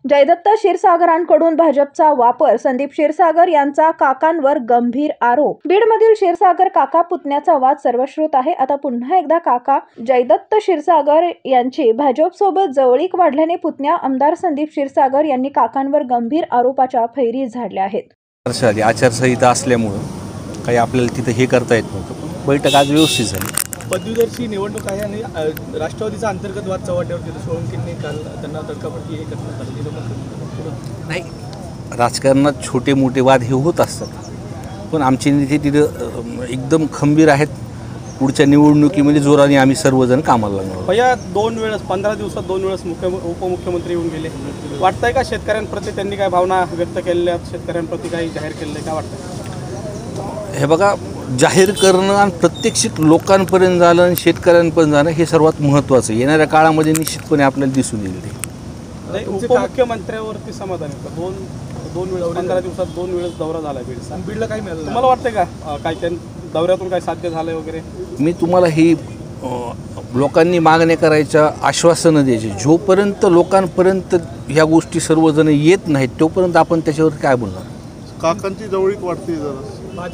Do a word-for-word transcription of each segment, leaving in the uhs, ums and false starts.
जयदत्त क्षीरसागरांकडून भाजपचा वापर, संदीप क्षीरसागर यांचा काकांवर गंभीर आरोप। बीडमधील क्षीरसागर काका पुतण्याचा वाद सर्वश्रुत आहे। आता पुन्हा एकदा काका जयदत्त क्षीरसागर यांची भाजपसोबत जवळीक वाढल्याने पुतण्या आमदार संदीप क्षीरसागर यांनी काकांवर गंभीर आरोपाच्या फैरी झाडल्या आहेत। आचारसंहिता असल्यामुळे काही आपल्याला तिथे हे करता येत नव्हतं। बैठक आज व्यवस्थित झाली। पदवीधरची निवडणूक आहे आणि राष्ट्रवादीचा अंतर्गत वाद चव्हाट्यावर तिथे सोळंकींनी काल त्यांना तडकाफडकी हे करण्यात आलं। नाही, राजकारणात छोटे मोठे वाद हे होत असतात, पण आमचे नेते तिथं एकदम खंबीर आहेत। पुढच्या निवडणुकीमध्ये जोराने आम्ही सर्वजण कामाला लागलो। भैया दोन वेळेस पंधरा दिवसात दोन वेळेस मुख्य उपमुख्यमंत्री येऊन गेले, वाटतंय का शेतकऱ्यांप्रती त्यांनी काय भावना व्यक्त केलेल्या, शेतकऱ्यांप्रती काही जाहीर केलेलं काय वाटतं? हे बघा, जाहीर करणं आणि प्रत्यक्ष लोकांपर्यंत जाणं आणि शेतकऱ्यांपर्यंत जाणं हे सर्वात महत्त्वाचं येणाऱ्या काळामध्ये निश्चितपणे आपल्याला दिसून येईल। ते उपमुख्यमंत्र्यावरती समाधान आहे का? दोन दोन वेळेस पंधरा दिवसात दोन वेळेस दौरा झाला बीडचा, बीडला काय मिळालं तुम्हाला वाटतंय का? काय त्या दौऱ्यातून काय साध्य झालंय वगैरे? मी तुम्हाला ही लोकांनी मागण्या करायच्या, आश्वासनं द्यायची, जोपर्यंत लोकांपर्यंत ह्या गोष्टी सर्वजण येत नाहीत तोपर्यंत आपण त्याच्यावर काय बोलणार? काकांची जवळीक वाढते जरा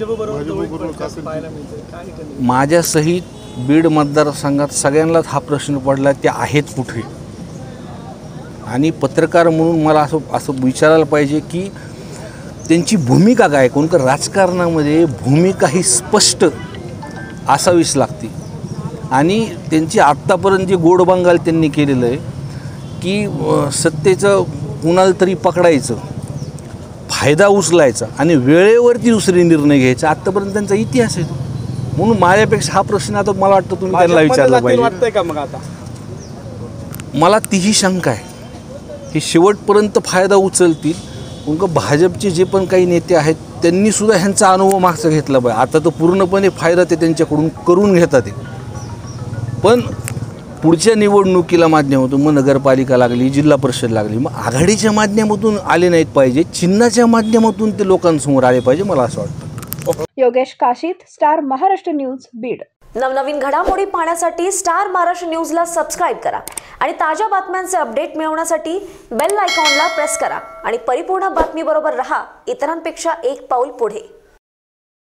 माझ्यासहित बीड मतदारसंघात सगळ्यांनाच हा प्रश्न पडला, ते आहेत कुठे? आणि पत्रकार म्हणून मला असं असं विचारायला पाहिजे की त्यांची भूमिका काय? कोण का राजकारणामध्ये भूमिका ही स्पष्ट असावीच लागते। आणि त्यांची आत्तापर्यंत जे गोडबंगाल त्यांनी केलेलं आहे की सत्तेचं कुणाला तरी पकडायचं, फायदा उचलायचा आणि वेळेवरती दुसरे निर्णय घ्यायचा, आत्तापर्यंत त्यांचा इतिहास आहे। म्हणून माझ्यापेक्षा हा प्रश्न आता मला वाटतं तुम्ही त्यांना विचारला पाहिजे का? मग आता मला तीही शंका आहे की शेवटपर्यंत फायदा उचलतील, मग भाजपचे जे पण काही नेते आहेत त्यांनीसुद्धा ह्यांचा अनुभव मागचा घेतला पाहिजे। आता तर पूर्णपणे फायदा ते त्यांच्याकडून करून घेतात, पण पुढच्या निवडणुकीला माध्यमातून मग नगरपालिका लागली, जिल्हा परिषद लागली, मग आघाडीच्या माध्यमातून आले नाहीत पाहिजे, चिन्हाच्या माध्यमातून ते लोकांसमोर आले पाहिजे, मला असं वाटतं। Yogesh Kashit, star Maharashtra news, Beed. नवनवीन घडामोडी पाहण्यासाठी स्टार महाराष्ट्र न्यूजला सबस्क्राईब करा आणि ताज्या बातम्यांचे अपडेट मिळवण्यासाठी बेल आयकॉनला प्रेस करा आणि परिपूर्ण बातमी बरोबर रहा, इतरांपेक्षा एक पाऊल पुढे।